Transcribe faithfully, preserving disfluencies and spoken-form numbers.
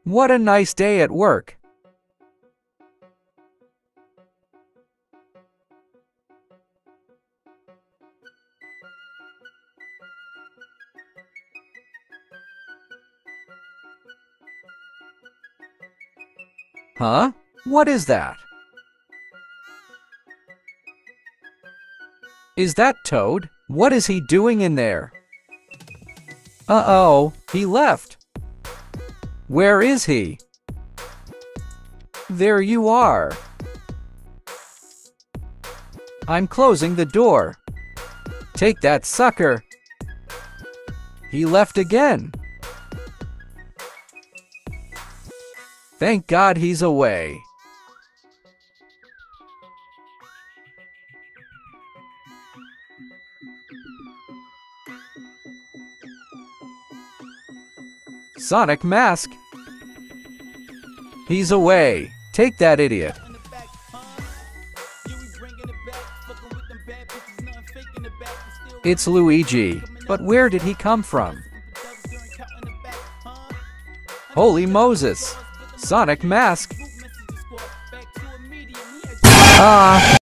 What a nice day at work. Huh? What is that? Is that Toad? What is he doing in there? Uh-oh, he left. Where is he? There you are. I'm closing the door. Take that, sucker. He left again. Thank God he's away. Sonic Mask. He's away. Take that, idiot. It's Luigi. But where did he come from? Holy Moses! Sonic Mask. Ah.